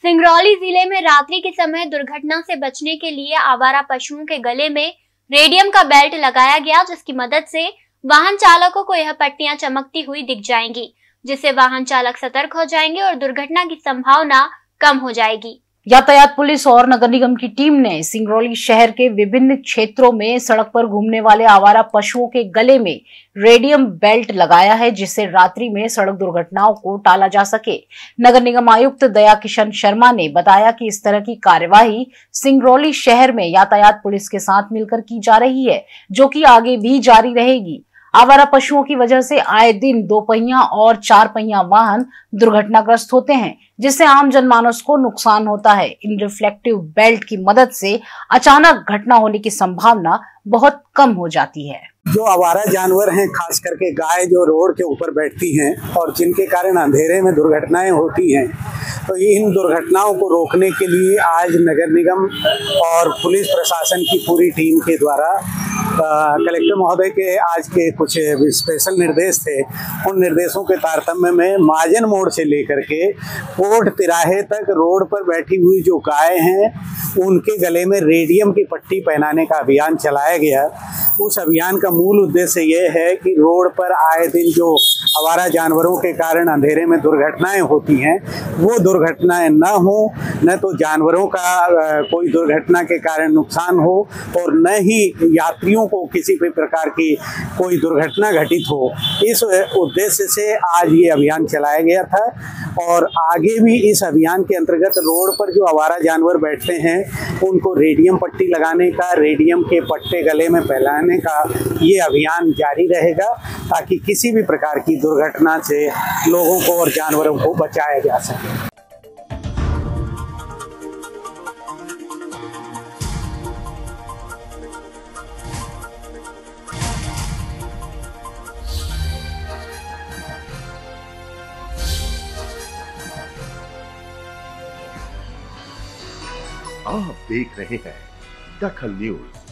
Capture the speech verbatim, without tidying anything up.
सिंगरौली जिले में रात्रि के समय दुर्घटना से बचने के लिए आवारा पशुओं के गले में रेडियम का बेल्ट लगाया गया, जिसकी मदद से वाहन चालकों को यह पट्टियां चमकती हुई दिख जाएंगी, जिससे वाहन चालक सतर्क हो जाएंगे और दुर्घटना की संभावना कम हो जाएगी। यातायात पुलिस और नगर निगम की टीम ने सिंगरौली शहर के विभिन्न क्षेत्रों में सड़क पर घूमने वाले आवारा पशुओं के गले में रेडियम बेल्ट लगाया है, जिससे रात्रि में सड़क दुर्घटनाओं को टाला जा सके। नगर निगम आयुक्त दया किशन शर्मा ने बताया कि इस तरह की कार्यवाही सिंगरौली शहर में यातायात पुलिस के साथ मिलकर की जा रही है, जो कि आगे भी जारी रहेगी। आवारा पशुओं की वजह से आए दिन दो पहिया और चार पहिया वाहन दुर्घटनाग्रस्त होते हैं, जिससे आम जनमानस को नुकसान होता है। इन रिफ्लेक्टिव बेल्ट की मदद से अचानक घटना होने की संभावना बहुत कम हो जाती है। जो आवारा जानवर हैं, खास करके गाय जो रोड के ऊपर बैठती हैं और जिनके कारण अंधेरे में दुर्घटनाएं होती हैं, तो इन दुर्घटनाओं को रोकने के लिए आज नगर निगम और पुलिस प्रशासन की पूरी टीम के द्वारा कलेक्टर महोदय के आज के कुछ स्पेशल निर्देश थे। उन निर्देशों के तारतम्य में महाजन मोड़ से लेकर के कोर्ट तिराहे तक रोड पर बैठी हुई जो गाय हैं, उनके गले में रेडियम की पट्टी पहनाने का अभियान चलाया गया। उस अभियान का मूल उद्देश्य ये है कि रोड पर आए दिन जो आवारा जानवरों के कारण अंधेरे में दुर्घटनाएं होती हैं, वो दुर्घटनाएं न हो, न तो जानवरों का कोई दुर्घटना के कारण नुकसान हो और न ही यात्रियों को किसी भी प्रकार की कोई दुर्घटना घटित हो। इस उद्देश्य से आज ये अभियान चलाया गया था और आगे भी इस अभियान के अंतर्गत रोड पर जो आवारा जानवर बैठते हैं उनको रेडियम पट्टी लगाने का, रेडियम के पट्टे गले में फैलाने का ये अभियान जारी रहेगा, ताकि किसी भी प्रकार की दुर्घटना से लोगों को और जानवरों को बचाया जा सके। आप देख रहे हैं दखल न्यूज।